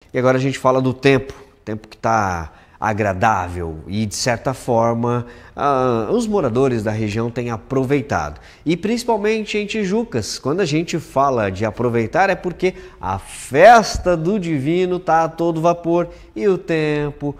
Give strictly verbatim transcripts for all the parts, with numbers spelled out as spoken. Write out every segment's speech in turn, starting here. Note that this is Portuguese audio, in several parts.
E agora a gente fala do tempo, tempo que está agradável e, de certa forma, ah, os moradores da região têm aproveitado. E principalmente em Tijucas, quando a gente fala de aproveitar é porque a festa do Divino está a todo vapor e o tempo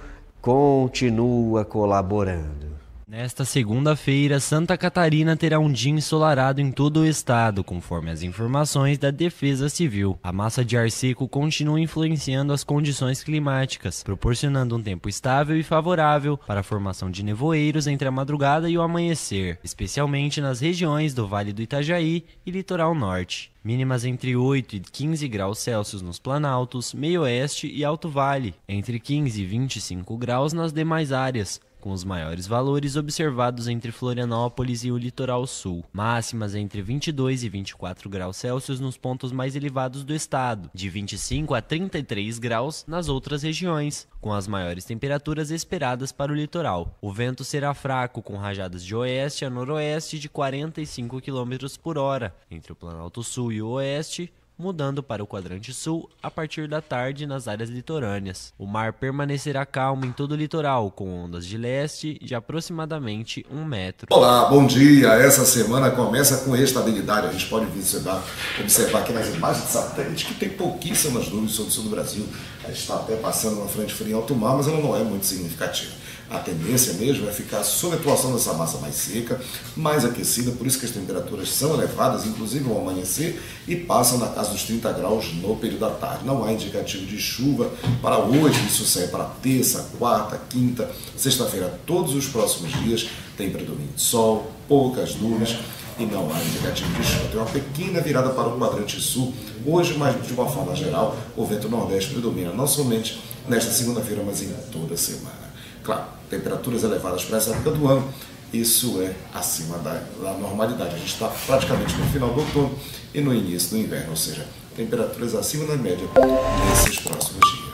continua colaborando. Nesta segunda-feira, Santa Catarina terá um dia ensolarado em todo o estado, conforme as informações da Defesa Civil. A massa de ar seco continua influenciando as condições climáticas, proporcionando um tempo estável e favorável para a formação de nevoeiros entre a madrugada e o amanhecer, especialmente nas regiões do Vale do Itajaí e Litoral Norte. Mínimas entre oito e quinze graus Celsius nos Planaltos, Meio-Oeste e Alto Vale, entre quinze e vinte e cinco graus nas demais áreas, com os maiores valores observados entre Florianópolis e o Litoral Sul. Máximas entre vinte e dois e vinte e quatro graus Celsius nos pontos mais elevados do estado, de vinte e cinco a trinta e três graus nas outras regiões, com as maiores temperaturas esperadas para o litoral. O vento será fraco, com rajadas de oeste a noroeste de quarenta e cinco quilômetros por hora, entre o Planalto Sul e o Oeste, mudando para o quadrante sul a partir da tarde nas áreas litorâneas. O mar permanecerá calmo em todo o litoral, com ondas de leste de aproximadamente um metro. Olá, bom dia! Essa semana começa com estabilidade. A gente pode observar, observar aqui nas imagens de satélite que tem pouquíssimas nuvens sobre o sul do Brasil. A gente está até passando uma frente fria em alto mar, mas ela não é muito significativa. A tendência mesmo é ficar sob a atuação dessa massa mais seca, mais aquecida, por isso que as temperaturas são elevadas, inclusive ao amanhecer, e passam na casa dos trinta graus no período da tarde. Não há indicativo de chuva para hoje, isso sai para terça, quarta, quinta, sexta-feira, todos os próximos dias tem predomínio de sol, poucas nuvens e não há indicativo de chuva. Tem uma pequena virada para o quadrante sul, hoje, mas de uma forma geral, o vento nordeste predomina não somente nesta segunda-feira, mas em toda a semana. Claro, temperaturas elevadas para essa época do ano, isso é acima da, da normalidade. A gente está praticamente no final do outono e no início do inverno, ou seja, temperaturas acima da média nesses próximos dias.